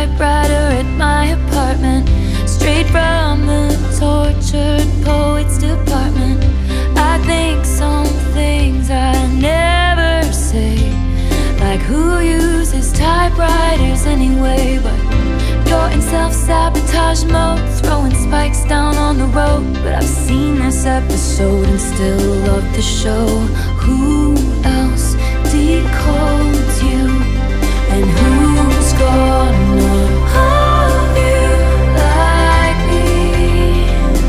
typewriter at my apartment, straight from the tortured poets department. I think some things I never say, like who uses typewriters anyway? But you're in self-sabotage mode, throwing spikes down on the road. But I've seen this episode and still love the show. Who else decodes you? And who's gonna hold you like me?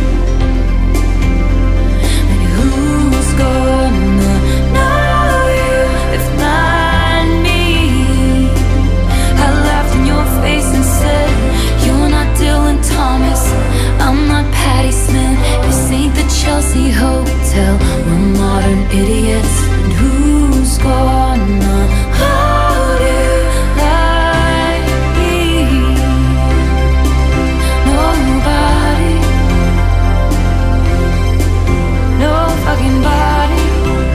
And who's gonna know you if not me? I laughed in your face and said, you're not Dylan Thomas, I'm not Patti Smith. This ain't the Chelsea Hotel, we're modern idiots. And who's gonna hold you like me? Nobody, no fucking body,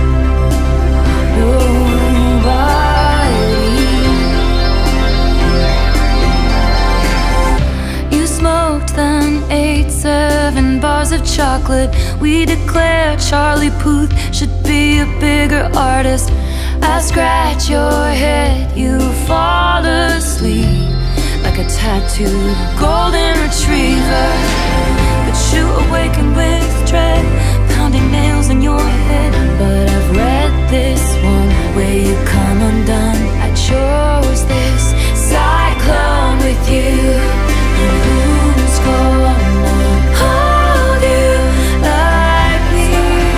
nobody. You smoked then, ate 7 bars of chocolate. We declare Charlie Puth should be a bigger artist. I scratch your head, you fall asleep like a tattooed golden retriever. But you awaken with dread, pounding nails in your head. But I've read this one where you come undone. I chose this cyclone with you. And who's gonna hold you like me?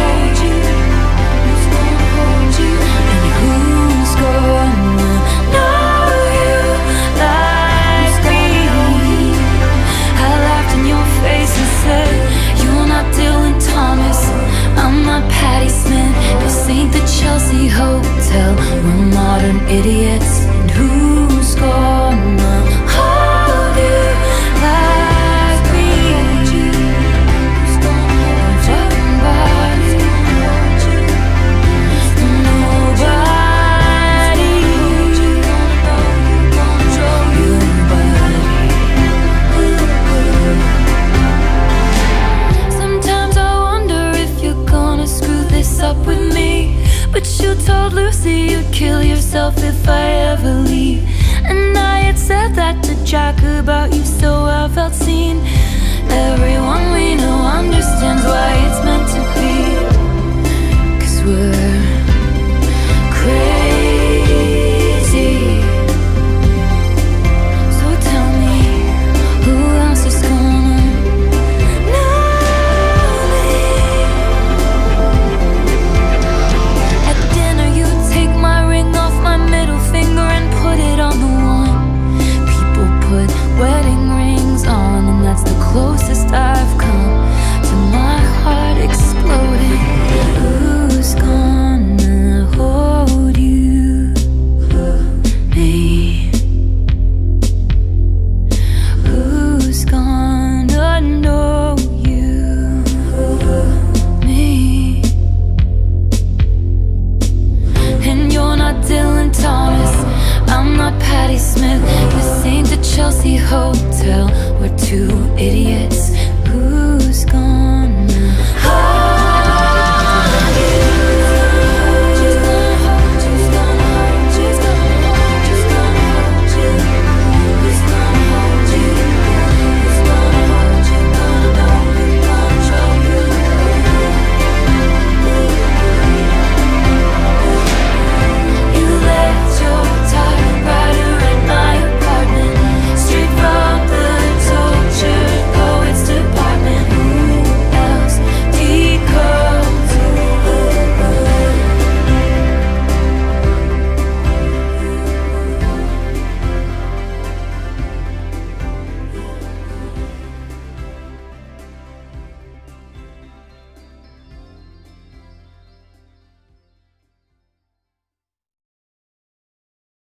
Who's gonna hold you? And who's gonna know you like me? I laughed in your face and said, you're not Dylan Thomas, I'm not Patti Smith. This ain't the Chelsea Hotel, we're modern idiots. And who's gonna hold you like me? Who's gonna hold your body? Nobody. Sometimes I wonder if you're gonna screw this up with me. But you told Lucy you'd kill yourself if I ever leave. And I had said that to Jack about you, so I felt seen. Everyone we know understands why it's meant to be. 'Cause we're crazy. So tell me, who else is gonna know me? At dinner you take my ring off my middle finger and put it on the one. People put wedding rings on, and that's the closest I've come to my heart exploding. Who's gonna hold you? Me. Who's gonna know you? Me. And you're not Dylan Thomas, I'm not Patti Smith. This ain't the Chelsea Hotel, we're 2 idiots. Who's gone?